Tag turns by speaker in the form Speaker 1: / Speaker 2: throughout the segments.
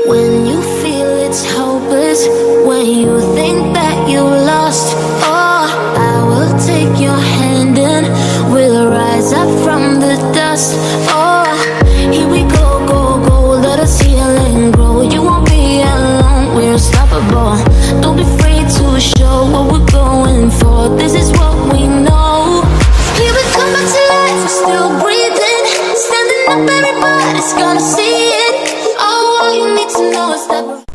Speaker 1: When you feel it's hopeless, when you think that you lost, oh, I will take your hand and we'll rise up from the dust. Oh, here we go, go, go, let us heal and grow. You won't be alone, we're unstoppable. Don't be afraid to show what we're going for. This is what we know. Here we come back to life, we're still breathing. Standing up, everybody's gonna see it. Oh, all you need to know is that we're...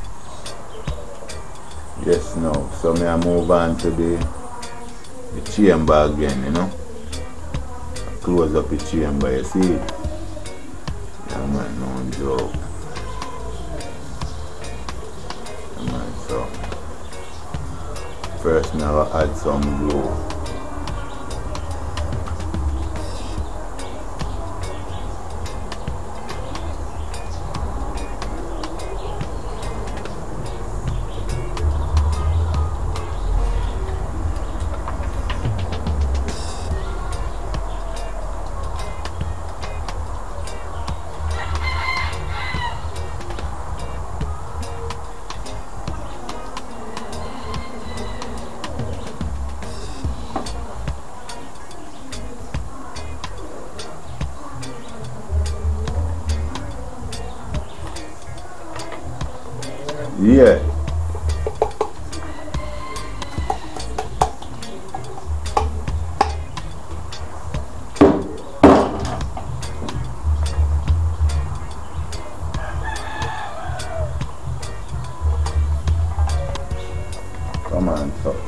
Speaker 2: Yes, no. So me I move on to the chamber again, you know. Close up the chamber, you see it? Yeah man, no joke. Yeah man, so first now I add some glue. Yeah. Come on, something.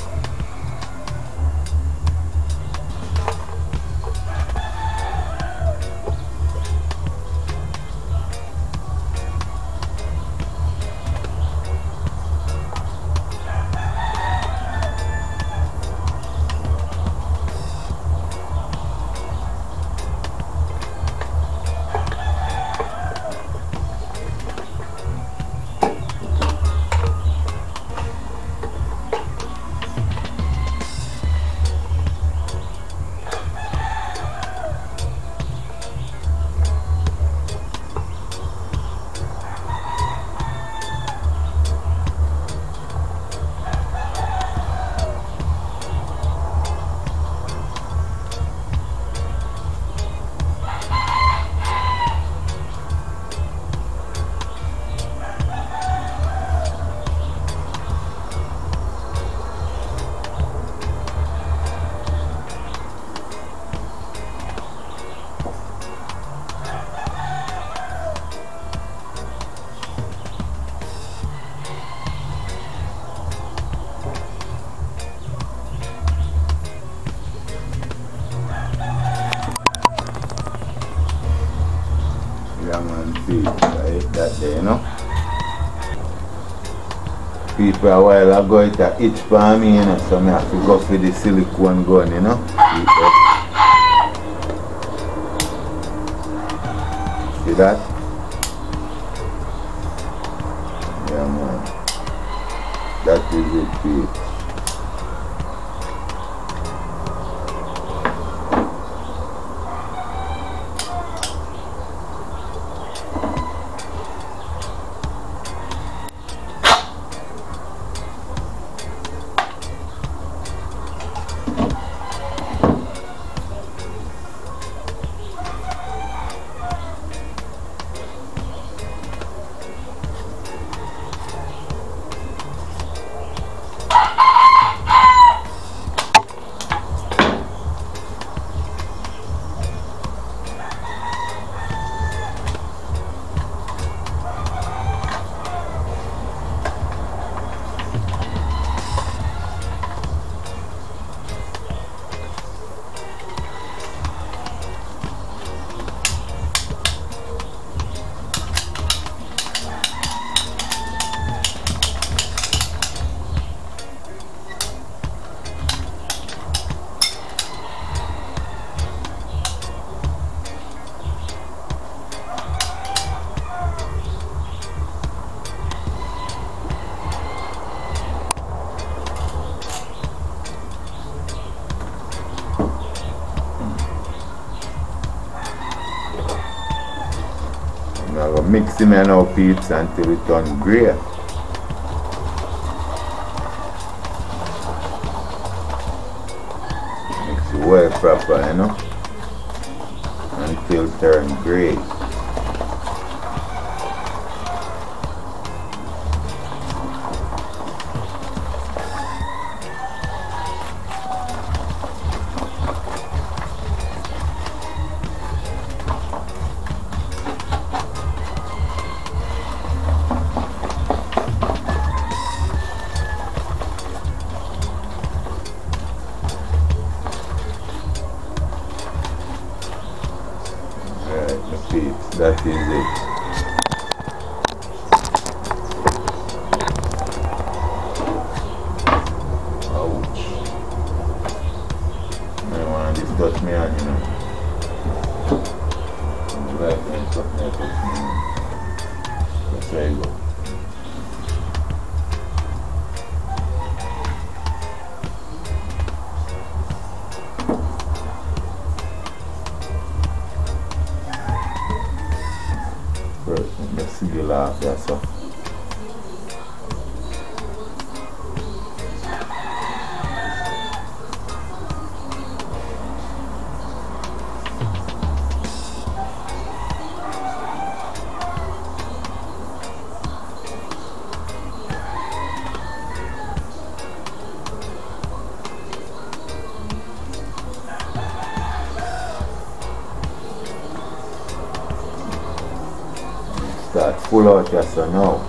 Speaker 2: That day, you know. People a while ago it a itch for me, you know, so I have to go for the silicone gun, you know. See that? Yeah man. That is it, Pete. mix him now, peeps, until it turn grey. Mix it well proper, you know, until it turn grey. That is it. Ouch. I don't want this touch me on, you know. Like when something touch me on. That's where you go. Let's see the laugh there, so. Start full out here, so now.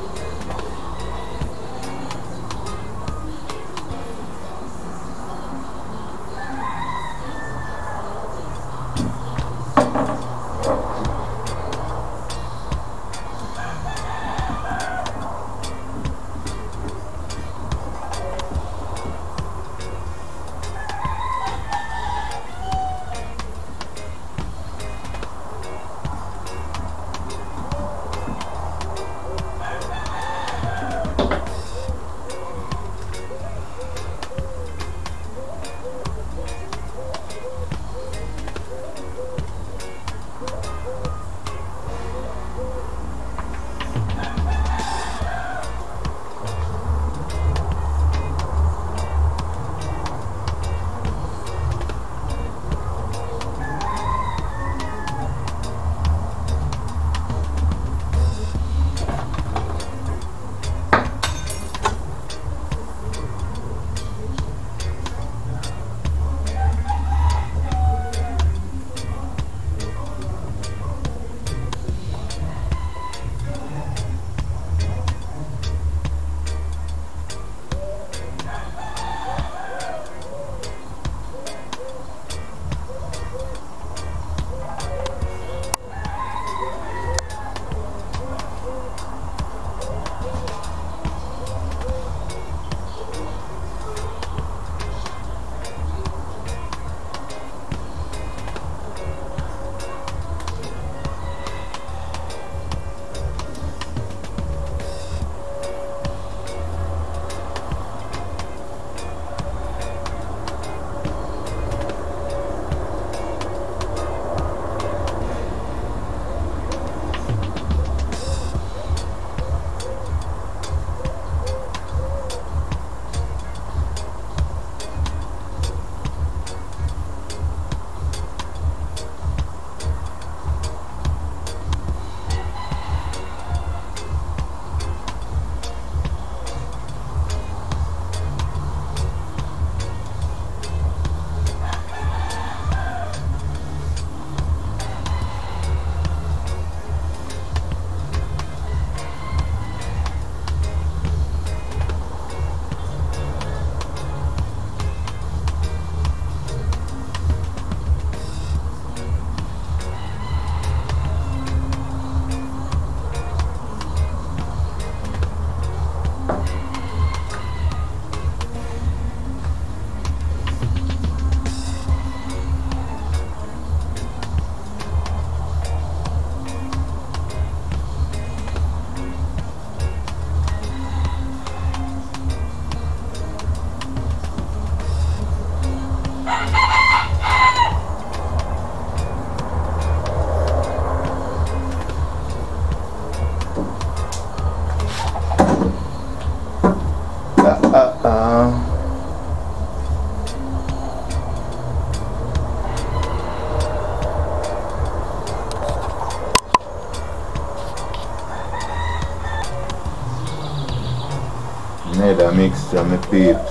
Speaker 2: Another mixture, my peeps.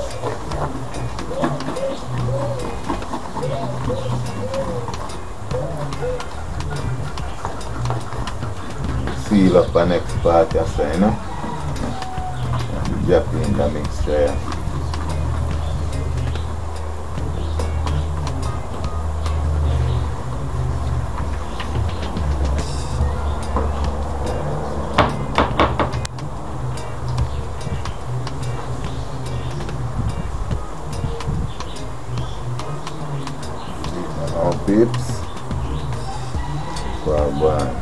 Speaker 2: Seal up the next part, you say, you know? Drop in the mixture, yeah. Peeps, bye-bye.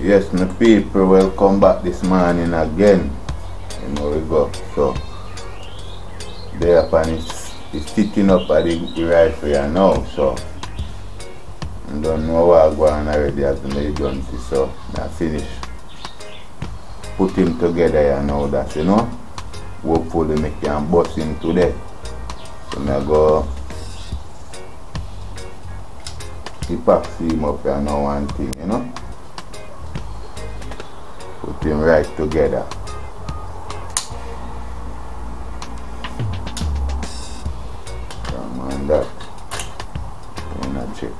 Speaker 2: Yes, my people, welcome back this morning again. You know we go. So there upon is sitting up at the rifle here now. So I don't know what I'm going already as the done see. So I finish. Put him together here now, that you know. Hopefully we can bust him today. So I go epoxy him up here now one thing, you know. Put him right together. Come on that. And I check.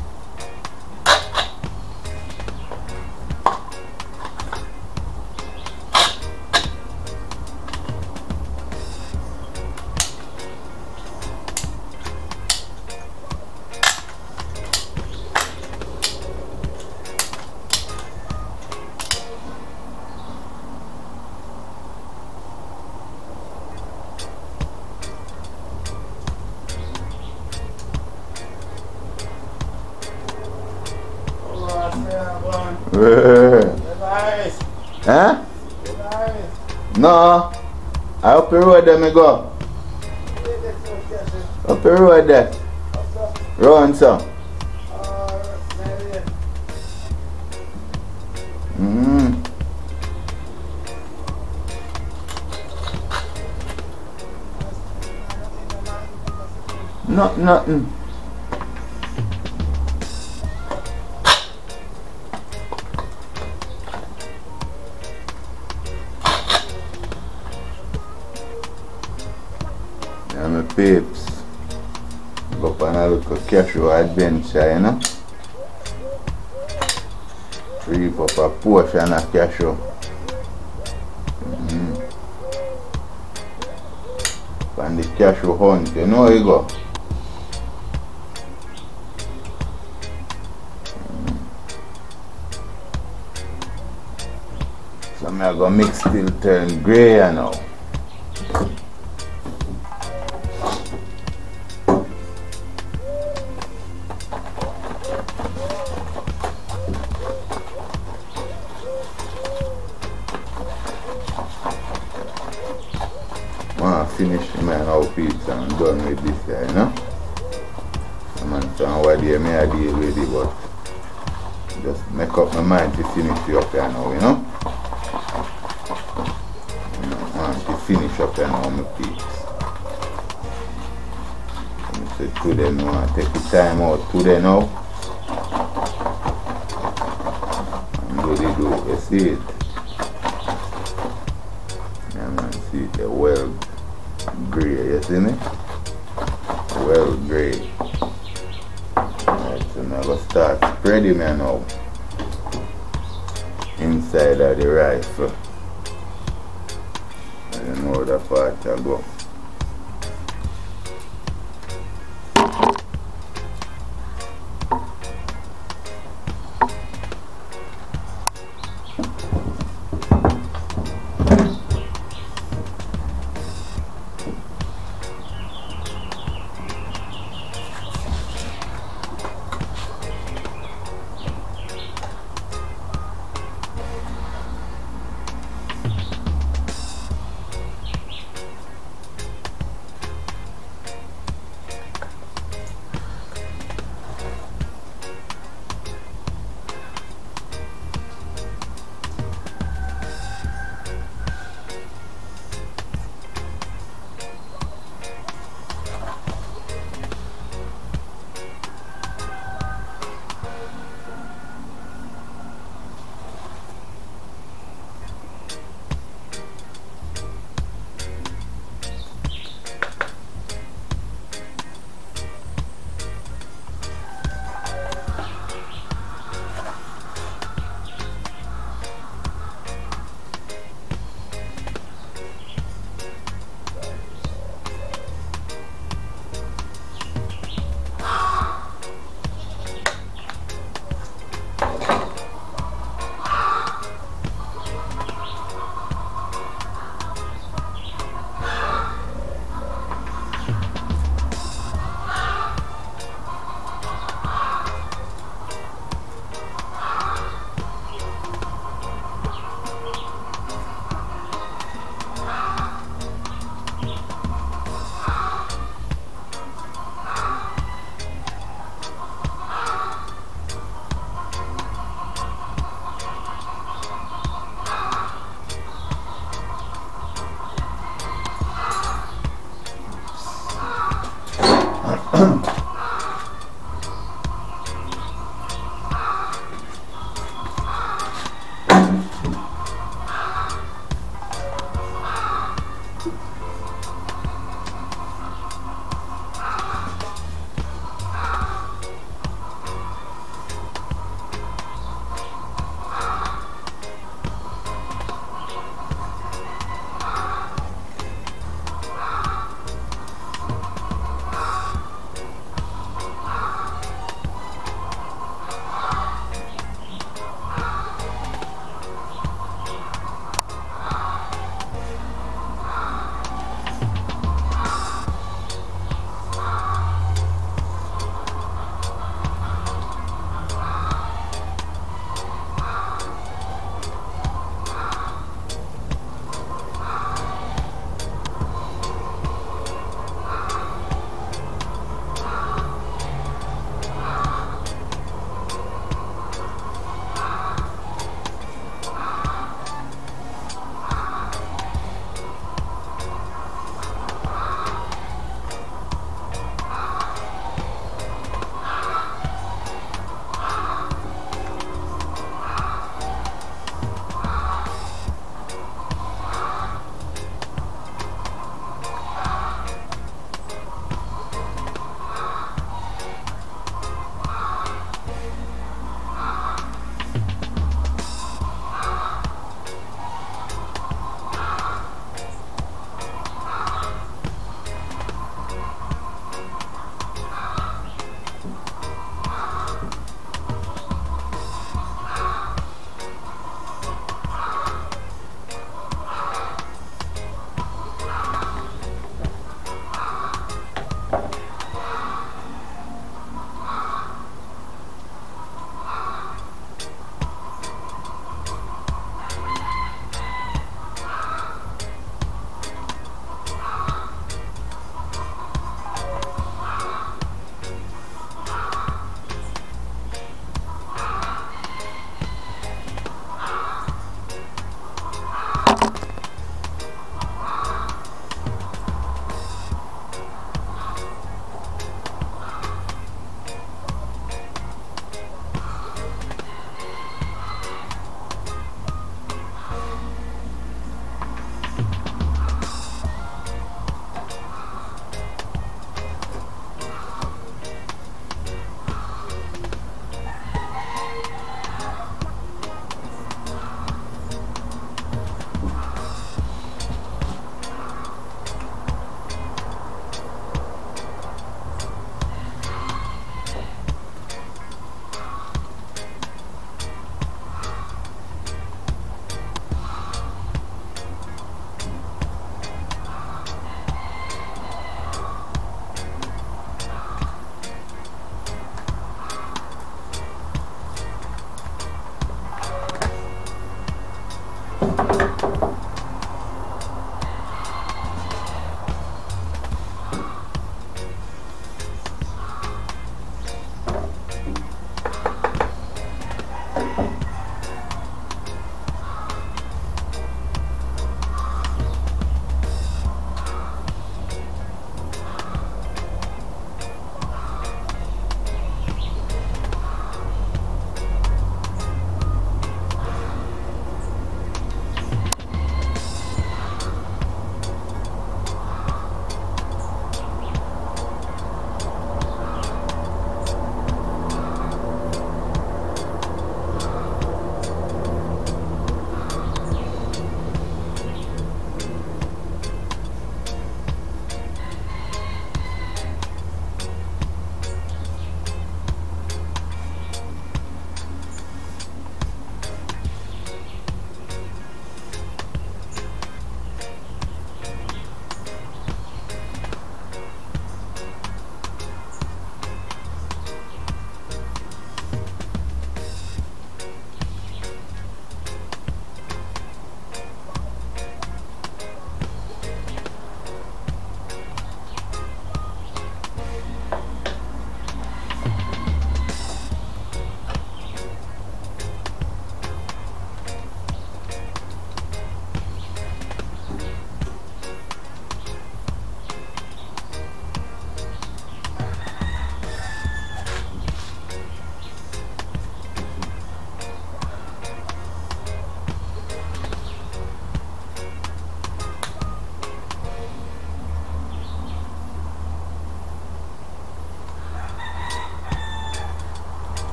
Speaker 2: Huh? No. I up the road there me go. Up the road there. Run some. Nothing. Yeah, my peeps. Go up on a little cashew adventure, you know. Reap up a portion of cashew. And the cashew hunt, you know you go. So I'm gonna mix till turn grey now. Finish my whole pizza and done with this guy, you know. So what day may I deal with it, but just make up my mind to finish it up here now, you know. I want to finish up here now, my peeps. So today I want to take the time out today now. And do you see it? Yeah, man, see it, the well grey, you see me? Well grey. Alright, so now I'm going to start spreading it now inside of the rifle. I don't know how that part will go.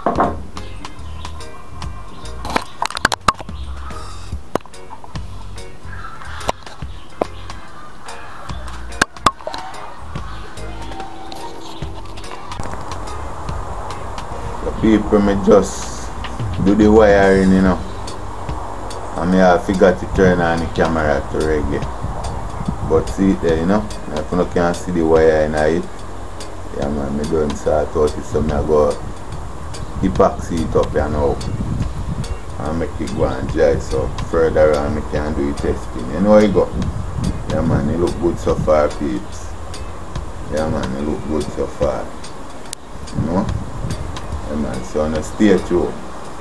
Speaker 2: People, me just do the wiring, you know. And me have forgot to turn on the camera to reggae. But see it there, you know. If you can't see the wire in it, yeah man, me don't sort out it, so me go epoxy it up, you know, and make it go and dry, so further on me can do the testing. You know how it go? Yeah man, it look good so far, peeps. Yeah man, it look good so far. You know? Yeah man, so on a stay tuned.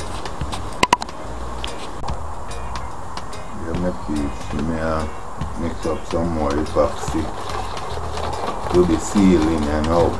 Speaker 2: Yeah, my peeps, me mix up some more epoxy to the ceiling and out.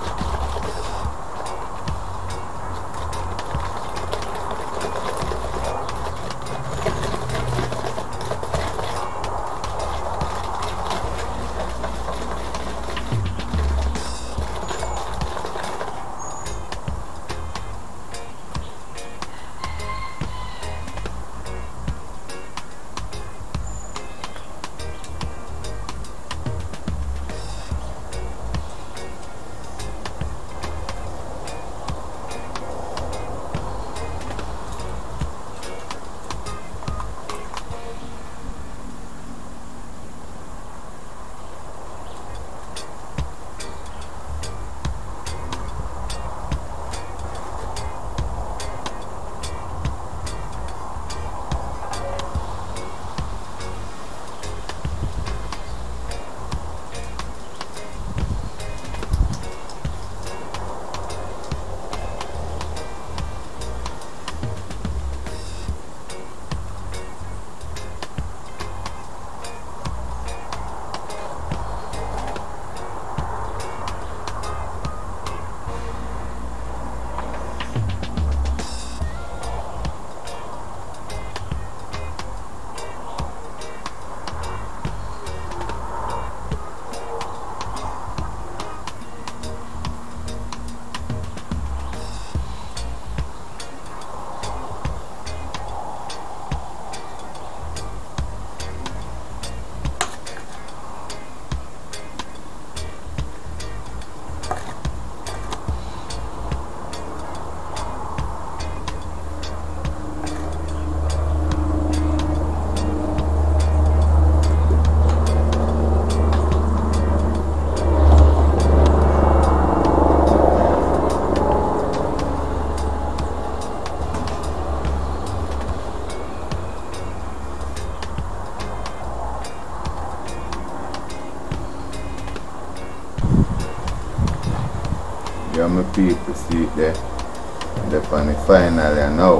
Speaker 2: Yeah, my people, see it there. They're on the final, you know.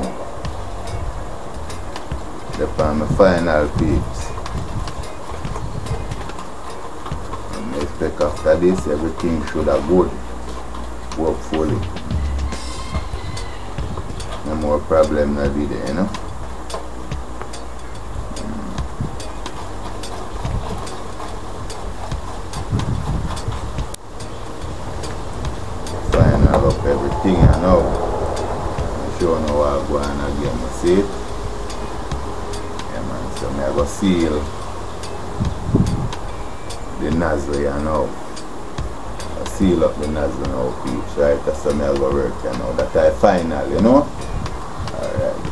Speaker 2: They're on the final, peeps. And I expect after this, everything should have good. Hopefully. No more problem will be there, you know. Final up everything, I know. I'm sure now I'll go on again, you see it? Yeah man, so I go seal the nozzle, you know. I seal up the nozzle now, peeps, right? That's how I go work, you know. That's the final, you know? Alright.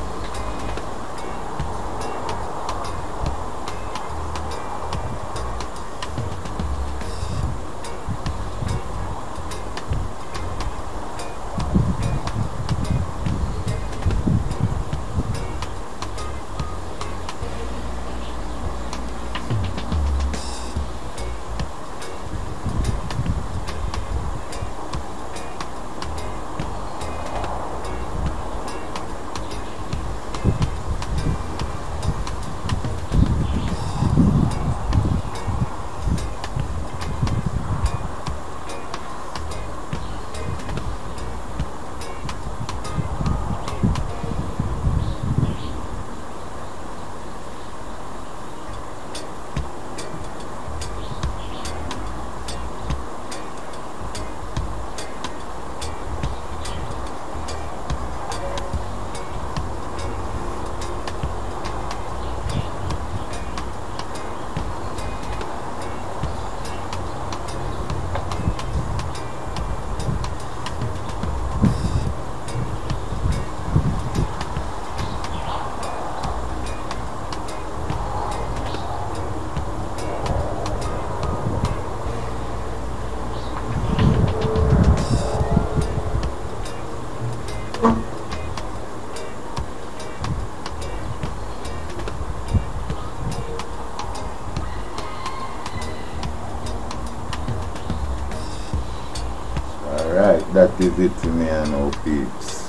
Speaker 2: Alright, that is it for me and now peeps.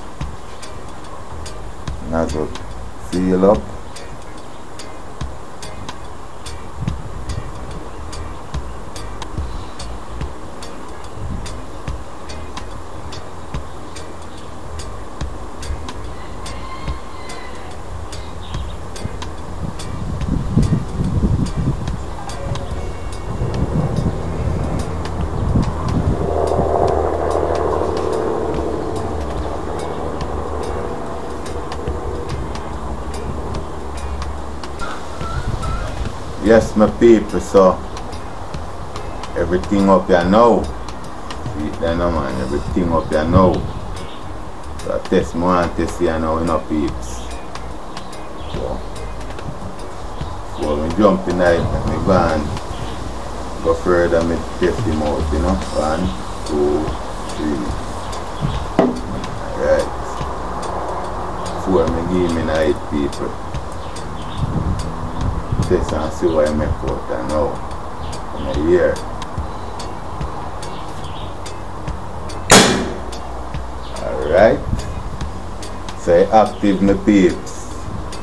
Speaker 2: Nozzle seal up. Yes, my people, so everything up here now. See it there now, man, everything up here now. So I test more and test here now, you know, peeps. So, before me jump in it, let me go and go further, me test him out, you know. 1, 2, 3. Alright. Before me give me night, people. Test and see what I make out there now in a year. Alright. So active my peeps.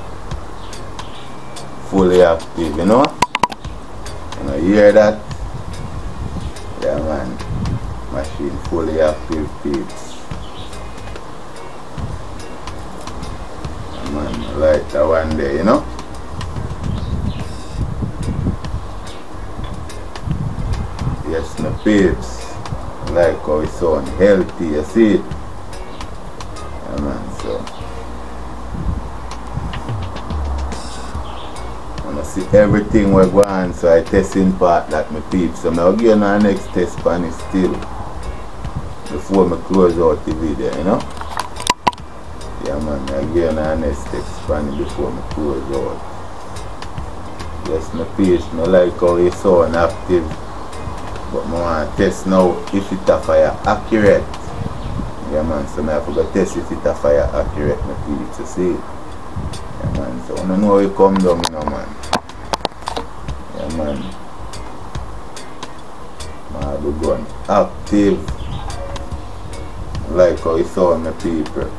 Speaker 2: Fully active, you know? And I hear that? Yeah man. Machine fully active peeps. Yeah, man, I like that one day, you know? Yes, my peeps, like how it sound healthy, you see it? Yeah man, so I wanna see everything we're going, so I testing part that my peeps. So I'll give you our next test pan is still before I close out the video, you know? Yeah man, I'll give you our next test pan before I close out. Yes, my peeps, I like how it sound active. But I want to test now if it a fire accurate. Yeah man, so I have to go test if it a fire accurate, my people, to see it. Yeah man, so I don't know how it come down, you know man. Yeah man. I have the gun active. I like how it sound, my people.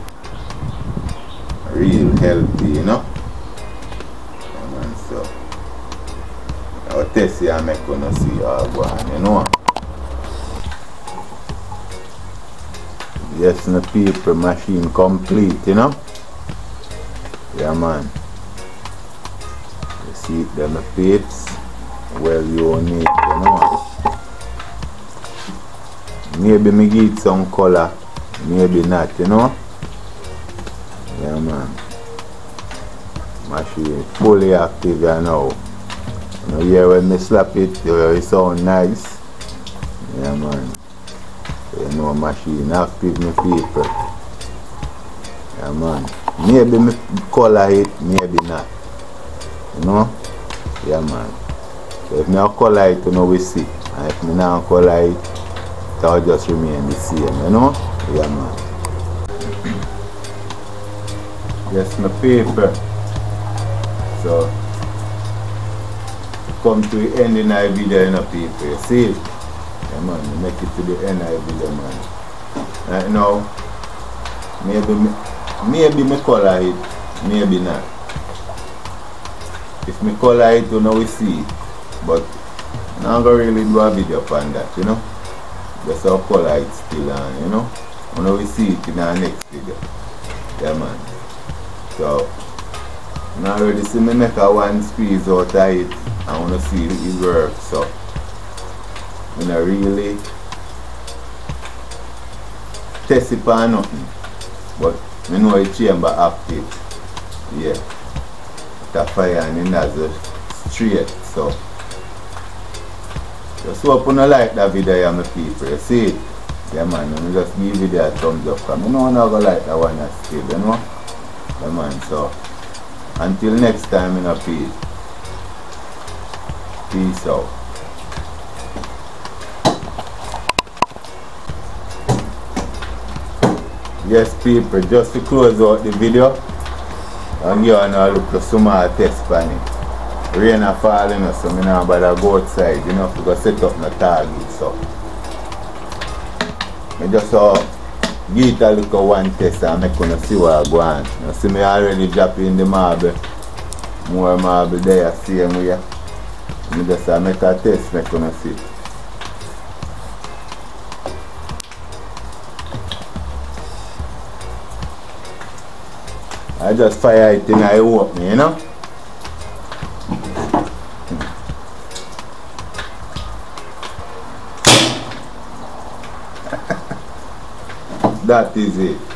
Speaker 2: Real healthy, you know. Yeah man, so I'll test it and make you see how I go on, you know. Yes, the people, machine complete, you know. Yeah man. You see it there, my peeps. Well unique, you know. Maybe me give it some color, maybe not, you know. Yeah man. Machine fully active, you know. You know, yeah, when me slap it, it sound nice. Yeah man. So, you know, machine active, my people. Yeah man. Maybe me color it, maybe not. You know? Yeah man. So if me a color it, you know, we see. And if me not color it, it'll just remain the same, you know? Yeah man. Yes, my people. So come to the end in the video, you know, people. You see it? Yeah man, make it to the end of the video, man. Right now, maybe me color it, maybe not. If me color it, you know, we see it. But I'm not gonna really do a video upon that, you know. Just how color it still on, you know. You know, we see it in our next video. Yeah man. So now already see me make a one squeeze out of it. I want to see it work, so I'm not really test it for nothing, but I know the chamber active. Yeah, the fire and the nozzle straight. So just hope you like that video, yeah, my people. You see it? Yeah man, and just give video a thumbs up, because I know I'm not going to like that one still, you know? Yeah man, so until next time, in a peace. Peace out. Yes people, just to close out the video, and give you a look small test pan it. Rain a falling, so I don't bother go outside, you know, because set up my target. So I just give it a look at one test and make you see what I go on. You see me already dropping the marble. More marble there, same way. I just make a test, make you see. I just fire it in I open, you know. That is it.